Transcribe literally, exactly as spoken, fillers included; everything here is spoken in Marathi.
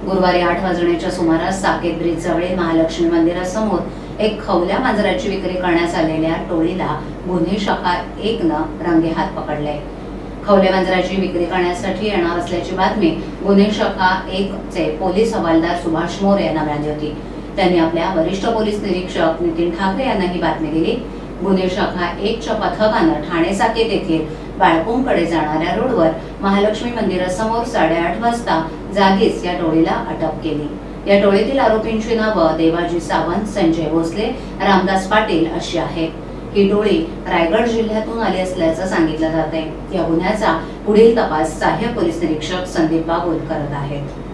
गुरुवारी आठ वाजण्याच्या सुमारास साकेत ब्रिज जवळील महालक्ष्मी मंदिरासमोर एक खवल्या मांजराची विक्री करण्यास आलेल्या टोळीला गुन्हे शाखा एक न रंगेहात पकडले। खवल्या मांजराची विक्री करण्यासाठी येणार असल्याची बातमी गुन्हे शाखा एक चे पोलीस हवालदार सुभाष मोरे यांना मिळाली होती। त्यांनी आपल्या वरिष्ठ पोलीस निरीक्षक नितीन ठाकरे यांना ही बातमी दिली। गुन्हे शाखा एक च्या पथकानं ठाणे साकेत येथील बाळकुंकडे जाणाऱ्या रोडवर महालक्ष्मी मंदिरासमोर साडेआठ वाजता जागीच या टोळीला अटक केली। या टोळीतील आरोपींची नावं देवाजी सावंत, संजय भोसले, रामदास पाटील अशी आहेत। ही टोळी रायगड जिल्ह्यातून आली असल्याचं सांगितलं जात आहे। या गुन्ह्याचा पुढील तपास सहाय्यक पोलीस निरीक्षक संदीप बागुल करत आहेत।